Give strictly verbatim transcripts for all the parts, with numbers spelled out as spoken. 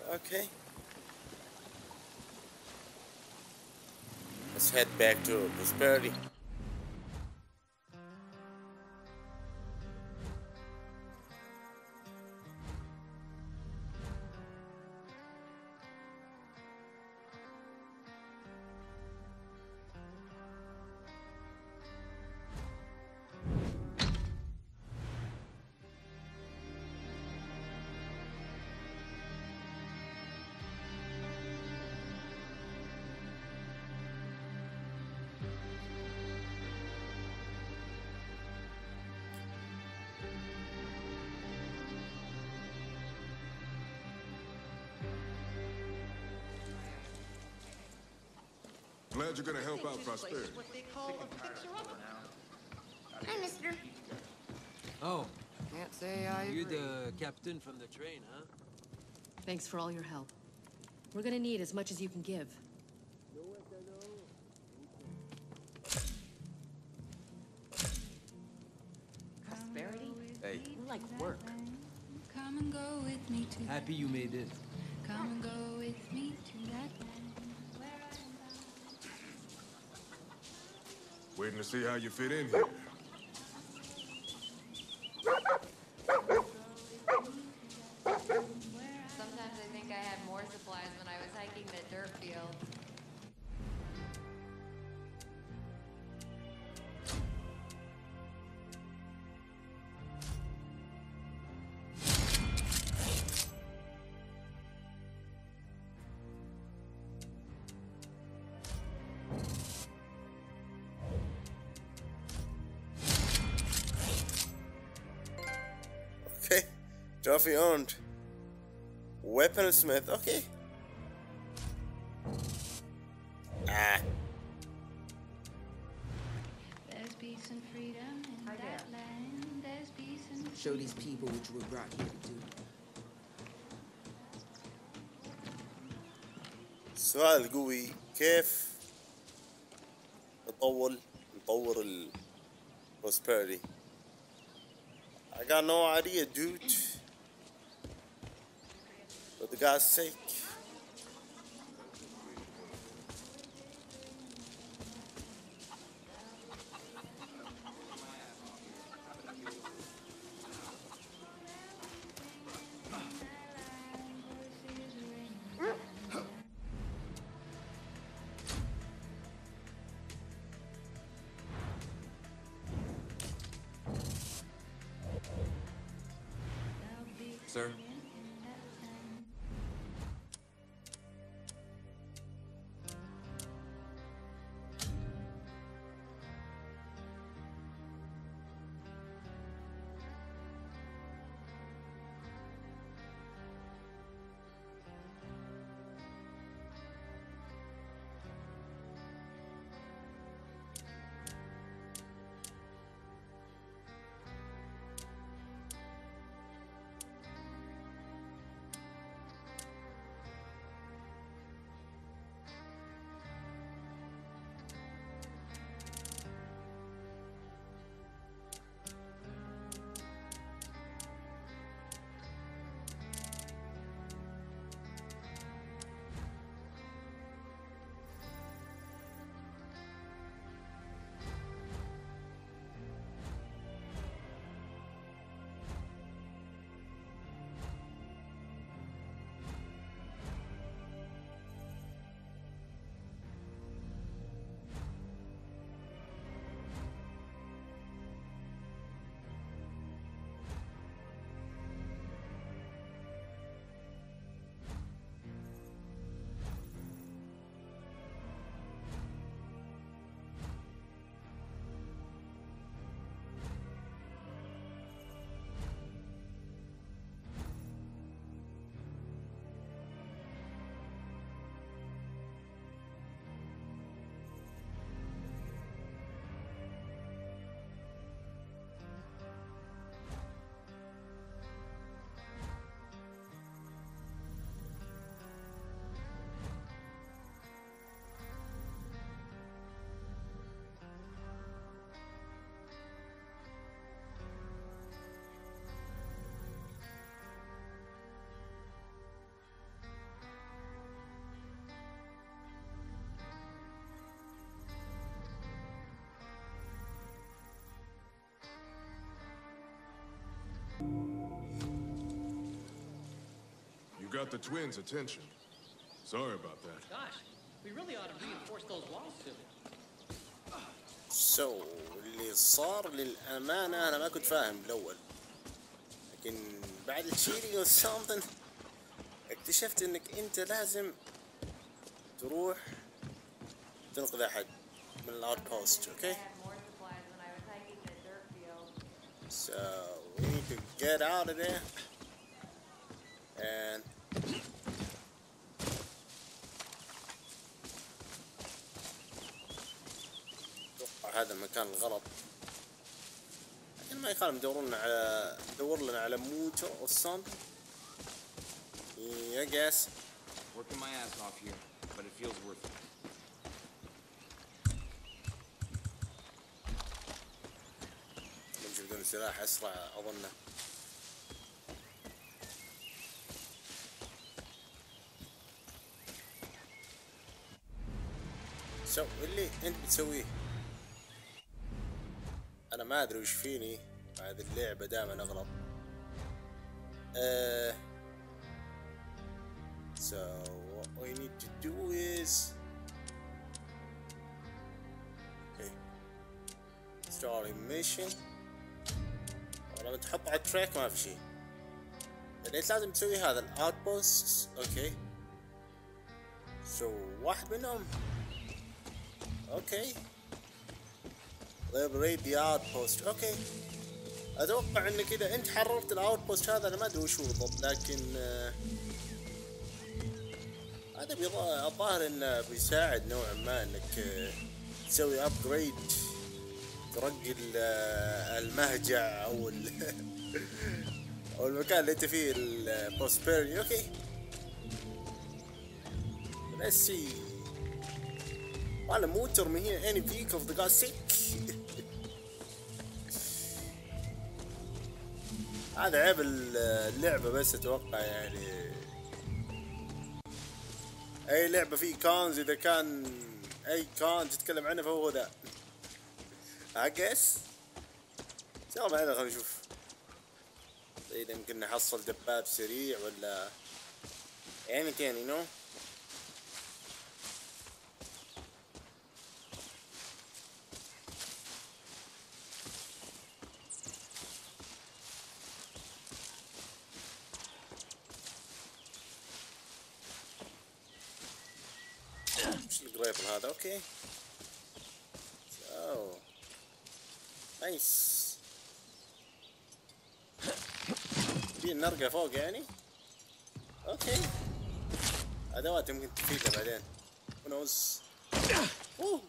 Okay, let's head back to Prosperity. Glad you're gonna help out Prosperity. Hi, mister. Oh, Can't say I you're agree. the captain from the train, huh? Thanks for all your help. We're gonna need as much as you can give. Prosperity? Hey. More like work. Come and go with me to Happy you made it. Come and go with me to that land where I am bound. Waiting to see how you fit in here. Sometimes I think I had more supplies when I was hiking the dirt field. Okay, trophy earned. Weaponsmith. Okay. Ah. There's peace and freedom in Hi that there. land. There's peace and Show these people what you were brought here to do. السؤال القوي كيف نطول نطور ال prosperity. I got no idea, dude. For the God's sake. Sir? You got the twins' attention. Sorry about that. Gosh, we really ought to reinforce those walls soon. سو اللي صار للأمانة أنا ما كنت فاهم بالأول، لكن بعد الشيري والسامثن اكتشفت إنك أنت لازم تروح تنقذ أحد من الأوت بوست. أوكي. So we need to get out of there and اتوقع هذا المكان الغلط، لكن ما يخالف ندورون على ندور لنا على موتو او something. I guess. Working my ass off here, but it feels worth it. نمشي بدون سلاح اسرع اظنه. سو اللي انت بتسويه انا ما ادري وش فيني بعد اللعبة دائما اغلط. uh, so what we need to do is okay starting mission. لما تحط على التراك ما في شيء، ليش لازم تسوي هذا الاوت بوست. اوكي سو واحد منهم اوكي liberate the outpost. اوكي اتوقع ان كذا انت حررت الاوت بوست هذا، انا ما ادري وش هو بالضبط، لكن آه هذا الظاهر انه بيساعد نوعا ما انك آه تسوي ابجريد، ترقي المهجع او او المكان اللي انت فيه البروسبيرتي. اوكي let's see. ولا موتر من هنا any vehicle that got sick. هذا عيب اللعبة بس اتوقع، يعني اي لعبة فيه كونز اذا كان اي كون تتكلم عنه فهو ذا I guess. سلام عليكم. خلينا نشوف اذا يمكن نحصل دباب سريع ولا anything you know. وش القريب هذا؟ اوكي so نايس. في نرقى فوق يعني. اوكي ادوات يمكن تفيدنا بعدين. who knows. اوه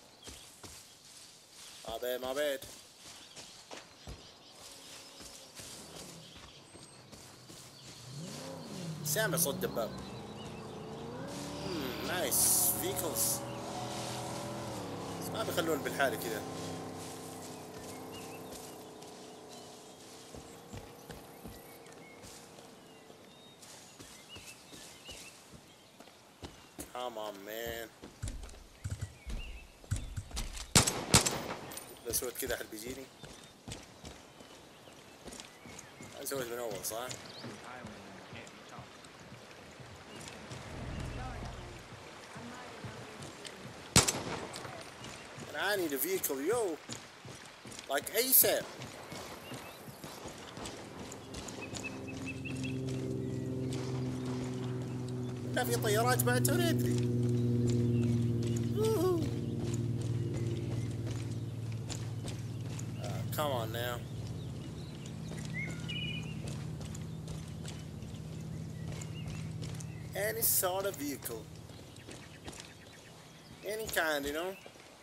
ما بيد ما بيد. سامع صوت دباب. امم نايس فيكلز، بس ما بيخلون بالحالة كذا. Come on man. لو سويت كذا أحد بيجيني. أنا سويت من أول صح؟ And I need a vehicle, yo, like ASAP. لا في طيارات بعد توني ادري. uh, come on now. Any sort of vehicle, any kind, you know.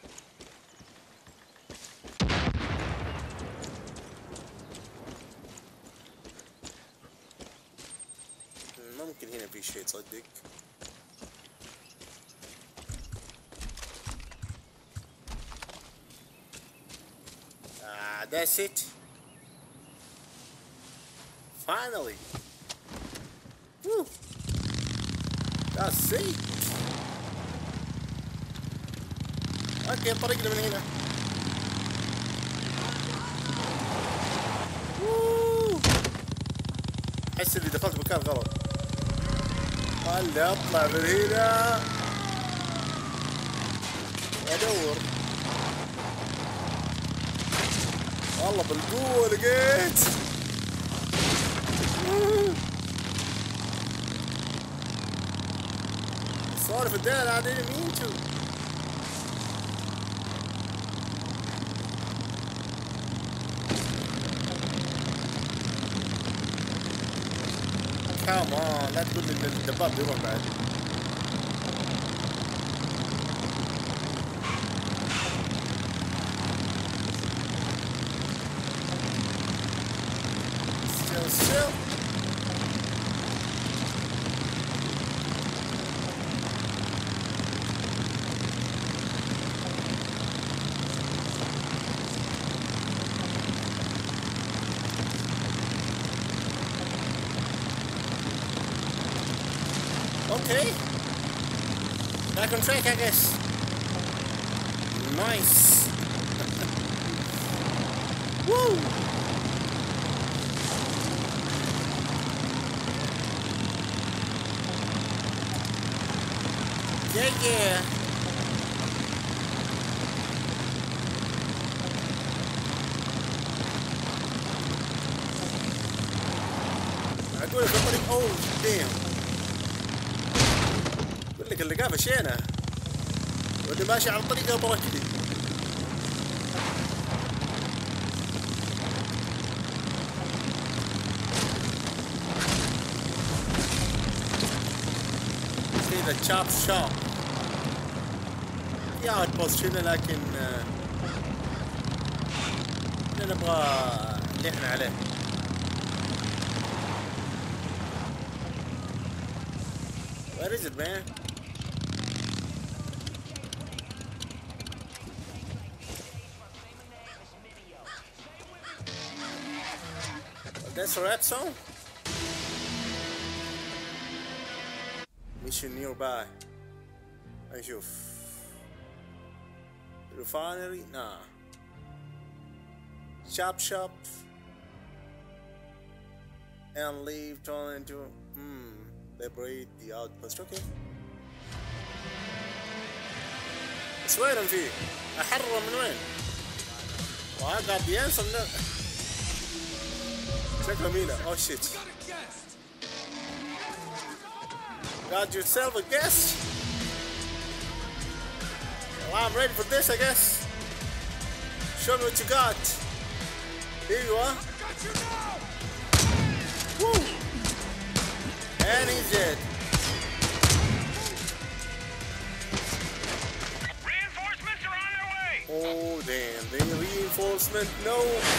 ممكن هنا في شيء تصدق. Ah, that's it. Finally. Woo. That's it. اوكي طريقنا من هنا. Woo. احس اني دخلت مكان غلط. خلي اطلع من هنا وادور. والله بالقوة لقيت. صارف الدنيا قاعدين يمين شو. كمان لا تقول لي ان الدباب بيروح بعد. Still, still. Okay. Back on track, I guess. Nice. Woo! Yeah, yeah. أقول في الطريق. Oh, damn. لك اللقاء مشينا واللي ماشي على الطريق بركلي. ذا تشاب شوب في اوت بوست هنا لكن احنا نبغى نحن عليه. Where is it, man? That's a rap song? Mission nearby. نشوف. Refinery? Nah. Chop shop. And leave turn into hmm. Liberate the outpost. Okay. بس وين فيه؟ أحرر من وين؟ وقاعد بينسى من شكله مينا. Oh shit. Got yourself a guest? Well, I'm ready for this, I guess. Show me what you got. Here you are. Woo! And he's dead. Reinforcements are on their way! Oh damn, the reinforcement, no.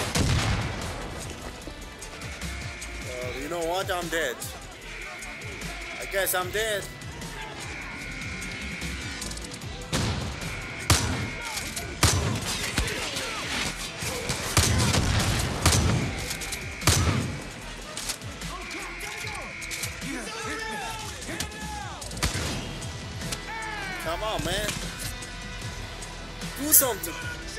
Well, you know what? I'm dead. I guess I'm dead. Come on, man. Do something.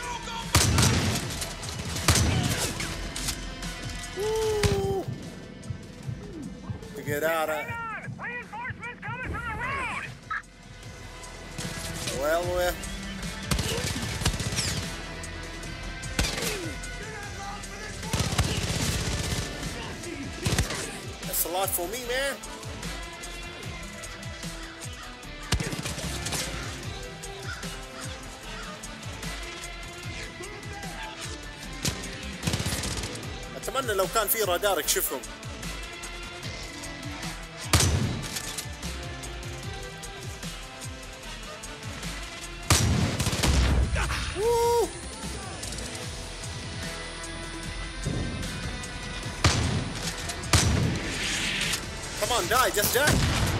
Woo! To get out of. Reinforcements coming from the road! Well, well. That's a lot for me, man. أتمنى لو كان في رادار يكشفهم. Woo! Come on, die, just die.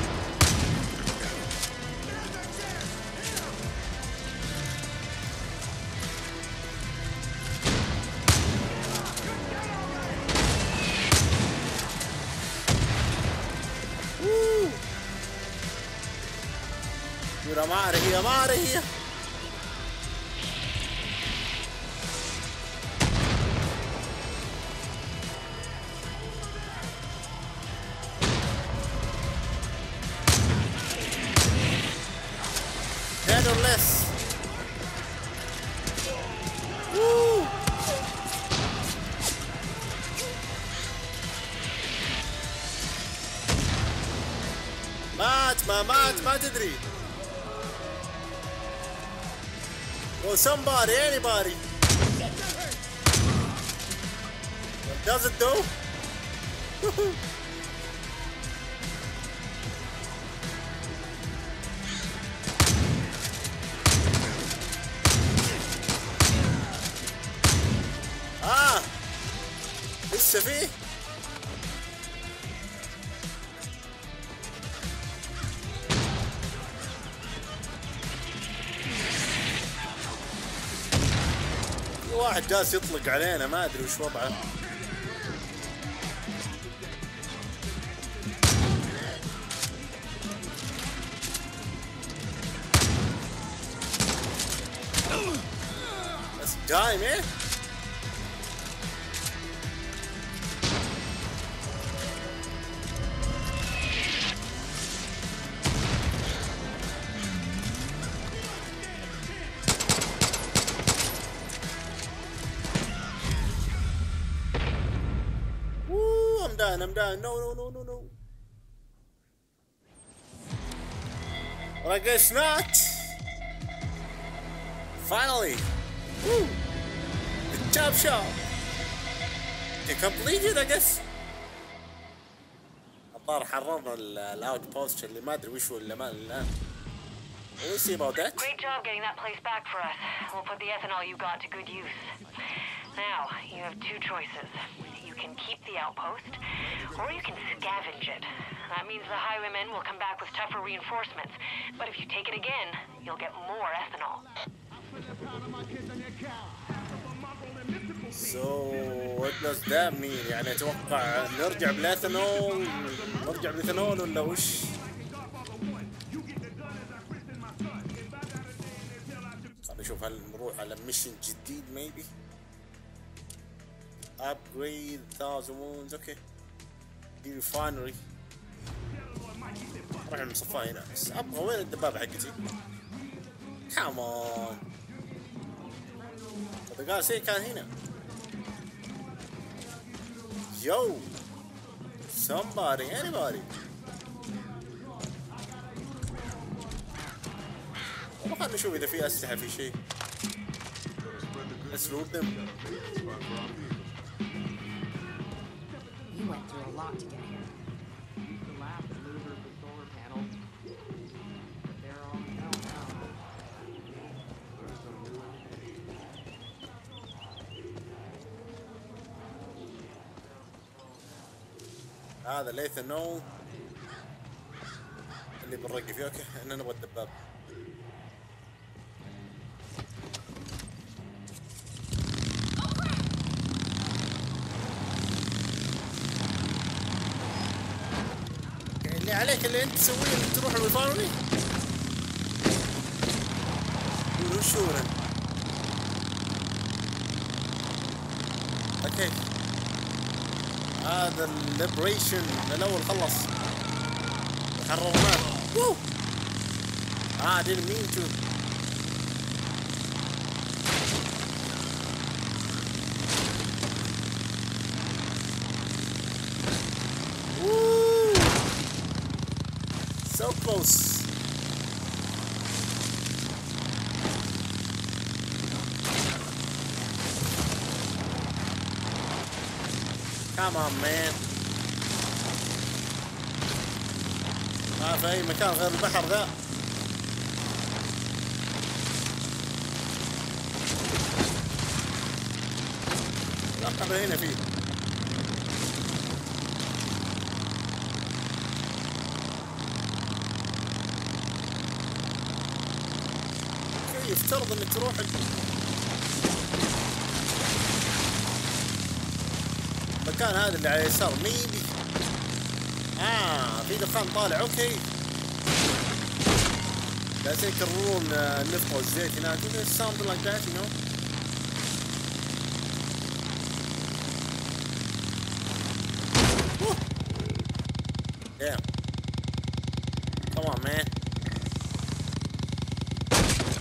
Woo! Dude, I'm out of here, I'm out of here. or less. Woo. مات ما مات ما تدري. Oh, somebody, anybody. What does it do? آه لسه فيه. في واحد جالس يطلق علينا ما ادري وش وضعه. بس دايم ايه. I'm done, I'm done. No, no, no, no, no. Well, I guess not. Finally. Woo. Good job, Shaw. You completed, I guess. الظاهر حررنا الاوت بوست اللي ما ادري وش هو اللي ما الان. We'll see about that. Great job getting that place back for us. We'll put the ethanol you got to good use. Now, you have two choices. You can keep the outpost, or you can scavenge it. That means the highwaymen will come back with tougher reinforcements. But if you take it again, you'll get more ethanol. So, what does that mean? يعني أتوقع نرجع بالإثانول نرجع بالإثانول ولا وش؟ خلينا نشوف هل نروح على ميشن جديد maybe. Upgrade thousand wounds. Okay. The refinery. راح المصفى هنا بس أبغى وين الدبابة حقتي؟ Come on. The guy say كان هنا. Yo. Somebody, anybody. والله خلنا نشوف إذا في أسلحة في شيء. Let's loot them. You went through a lot to get here. The last loser for solar panels. But they're all hell now. هذا الإيثانول اللي بنرقي فيه. اوكي احنا نبغى الدباب. اللي عليك اللي انت تسويه انك تروح الريفاينري وشورا. اوكي هذا الليبريشن الاول خلص حررناه. ووو اه didn't mean to. Woo! So close. Come on man. ما في أي مكان غير البحر ذا. لا قبل هنا فيه. يفترض انك تروح المكان هذا اللي على اليسار ميبي. اه في دخان طالع. اوكي لازم يكررون النفط والزيت هناك. something like that you know. Woo. Yeah. Come on man.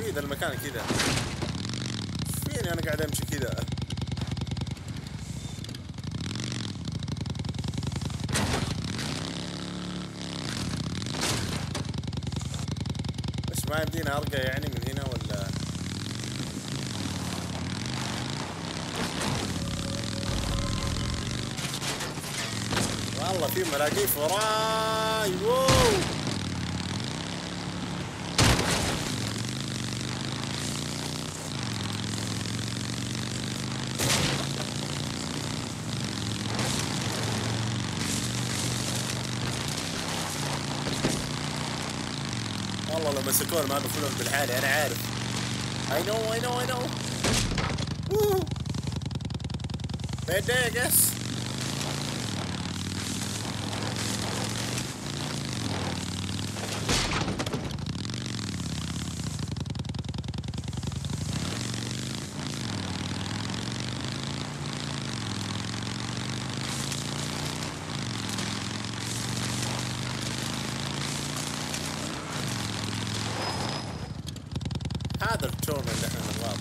في ذا المكان كذا؟ ايش فيني انا قاعد امشي كذا؟ بس ما يمدينا ارقى يعني من هنا ولا؟ والله في مراقيف وراي. ووو والله لو مسكونا ما بيخلون بالحالة انا عارف. I know I know I know. Woo. Bad day I guess. هذا التون اللي احنا نبغاه.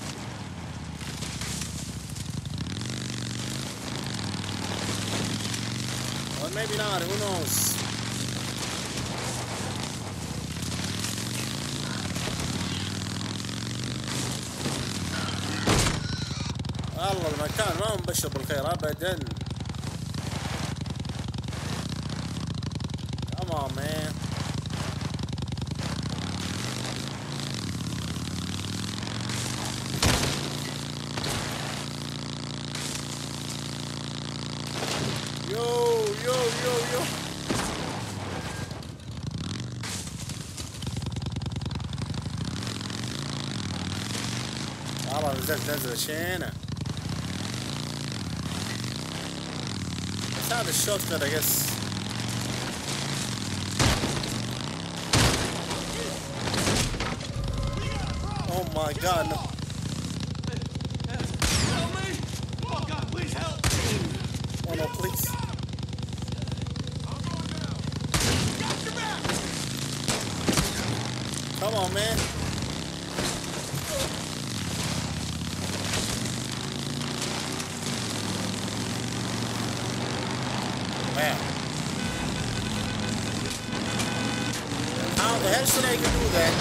Or maybe not, who knows. والله المكان ما هو مبشر بالخير ابدا. Come on man. Yo, yo, yo, yo. والله نزلت نزلة شينة. بس هذا الشوت كذا قس. Oh my god no. Help me! Oh God, please help! Oh no, please. Come on, man. Wow. How the hell should I do that?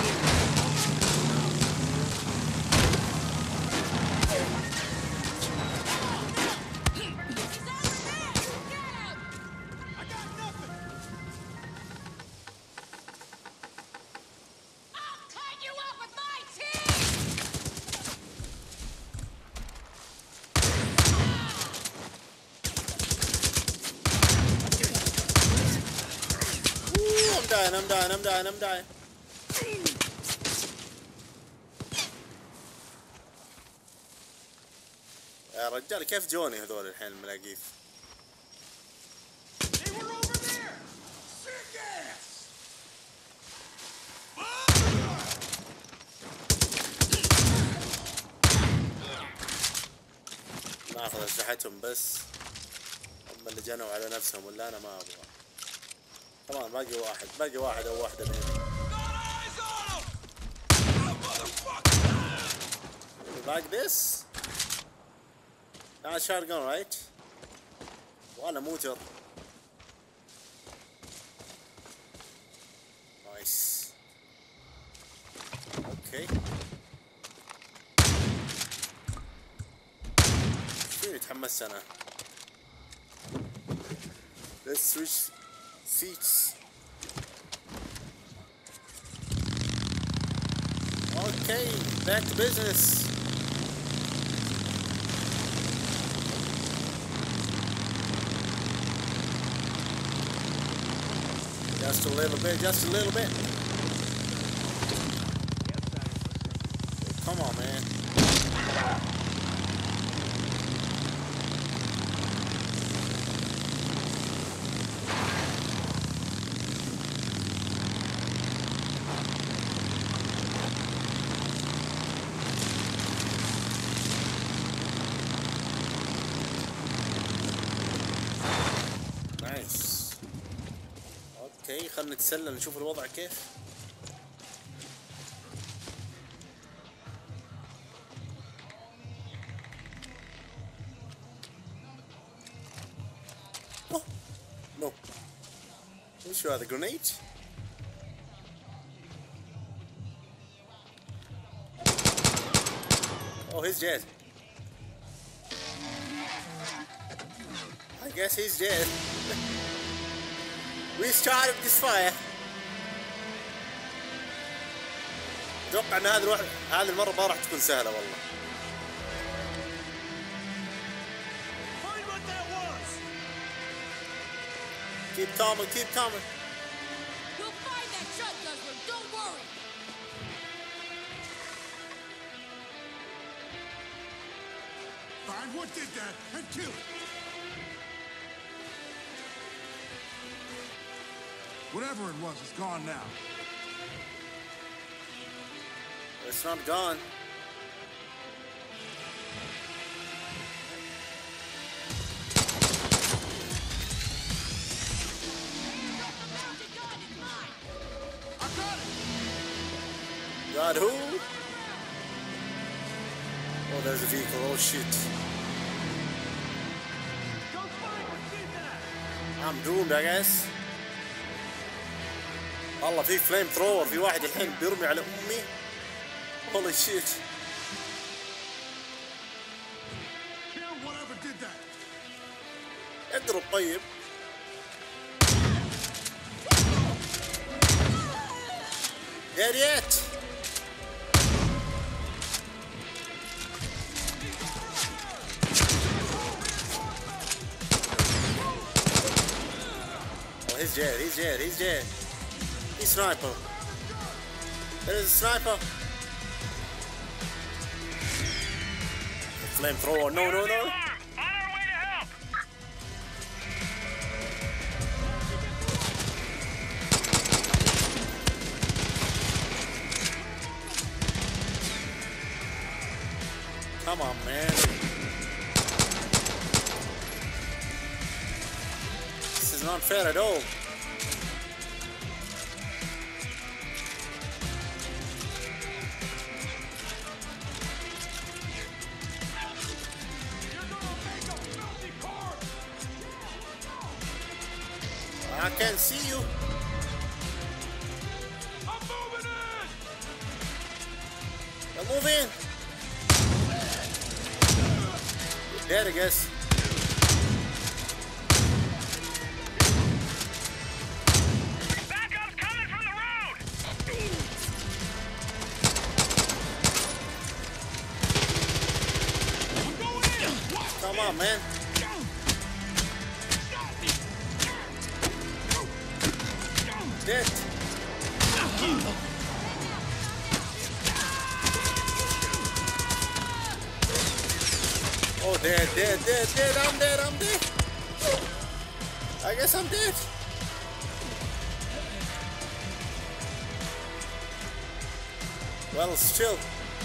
I'm dying, I'm dying, I'm dying, I'm dying. يا رجال كيف جوني هذول الحين الملاقيف؟ They were over there! Sick ass! ناخذ اسلحتهم بس. هم اللي جنوا على نفسهم ولا انا ما ابغى. طبعا باقي واحد، باقي واحد او واحدة منهم. Like this? Not a shotgun, right? ولا موتر. Nice. Okay. فيني تحمست انا. Let's switch seats. Okay, back to business. Just a little bit, just a little bit. Come on, man. اوكي خلنا نتسلل نشوف الوضع كيف. اوه وش هذا جرينيد؟ Oh, he's dead. I guess he's dead. We started this fire. اتوقع ان هذه الواحد هذه المرة ما راح تكون سهلة والله. Find what that was. Keep coming, keep coming. We'll find that shot guzzler, don't worry! Find what did that and kill it. Whatever it was is gone now. It's not gone. God who? Oh, there's a vehicle. Oh shit. I'm doomed, I guess. والله في فليم ثرور، في واحد الحين بيرمي على امي. Holy shit. Kill whatever did that. اضرب طيب. Dead yet. Oh, he's dead, he's dead, he's dead. He's sniper. There's a sniper. Flamethrower, no, no, no. Come on, man. This is not fair at all. I can't see you. I'm moving in. Now move in. You're dead, I guess. Backup's coming from the road. I'm going in. Come on, man. Dead. Oh, dead, dead, dead, dead. I'm dead, I'm dead. I guess I'm dead. Well, still.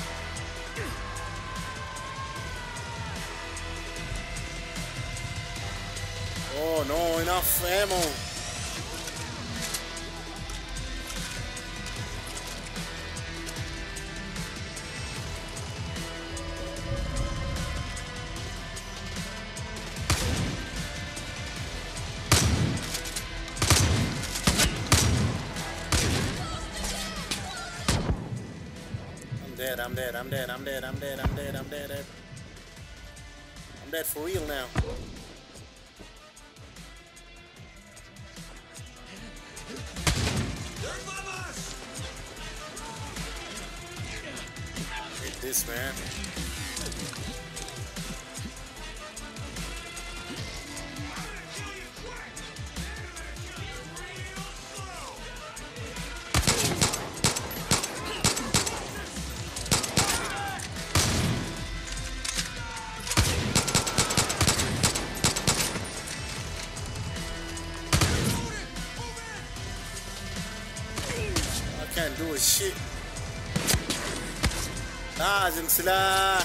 Oh, no, enough ammo. I'm dead, I'm dead, I'm dead, I'm dead, I'm dead, I'm dead, I'm dead. I'm dead for real now. Hit this, man. Can't do a shit. لازم سلاح.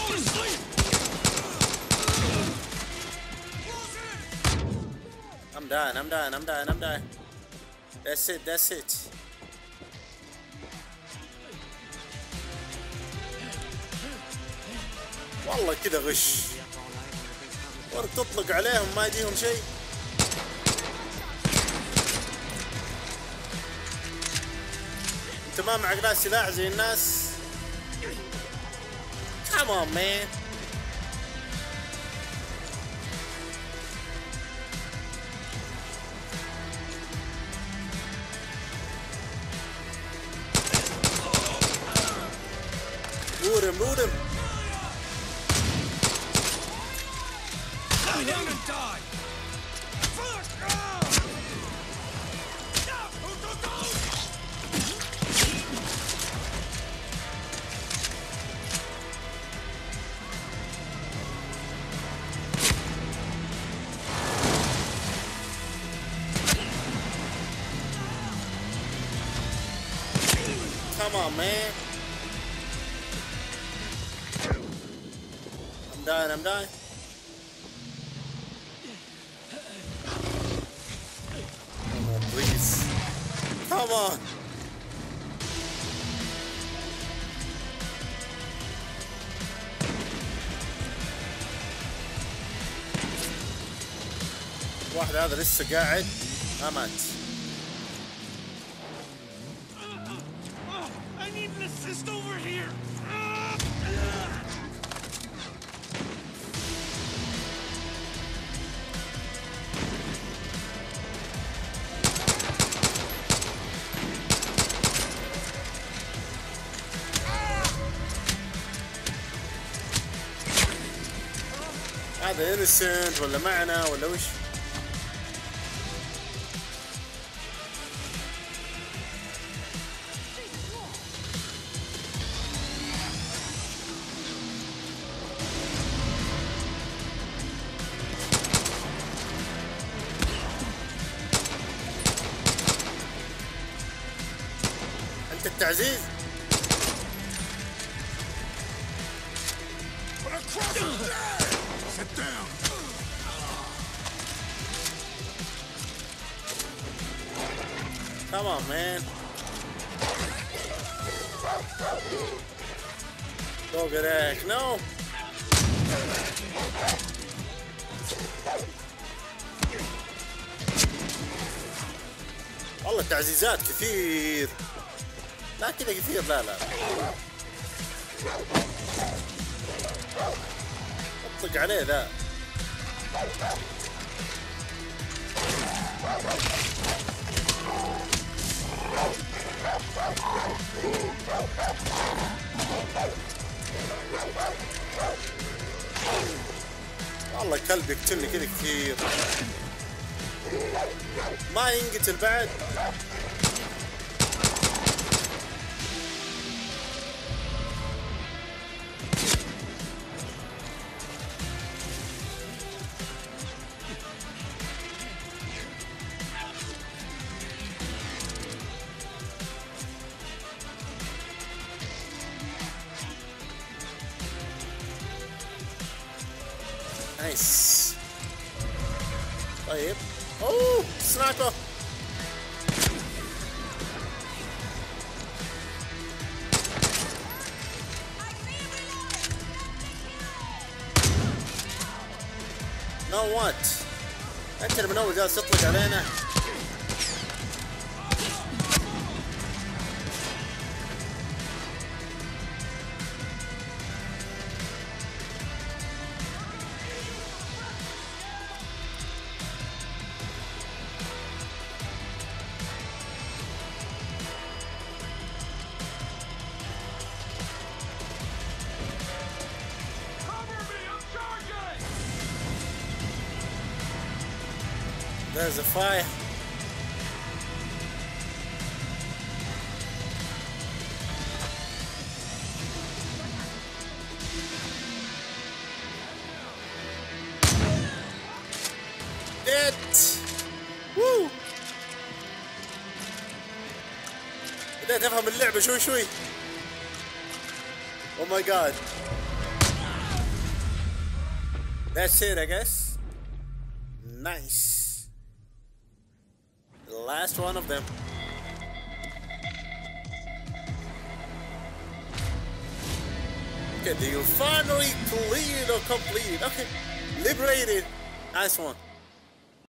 I'm dying, I'm dying, I'm dying, I'm dying. That's it, that's it. والله كذا غش. ورد تطلق عليهم ما يجيهم شيء. انت ما معك لا سلاح زي الناس. Come on man. Loot him, loot him. Lie down and die. Come on, man. I'm dying, I'm dying. Come on, please. Come on. واحد هذا لسه قاعد ما مات. I need an assist over here. هذا انسنت ولا معنا ولا وش؟ انت التعزيز؟ Sit down. Come on, man. Go get Ash. No. والله التعزيزات كثير. لا كذا كثير لا لا. اطلق عليه ذا. والله كلب يقتلني كذا كثير. ما ينقتل بعد. نايس. طيب اوه سنايبر. نو وات انت اللي من اول جالس تطلق علينا. There's a fire. Dead. Woo. بدأت أفهم اللعبة شوي شوي. Oh my god. That's it, I guess. Nice. The last one of them. Okay, deal finally cleared or completed. Okay, liberated. Nice one.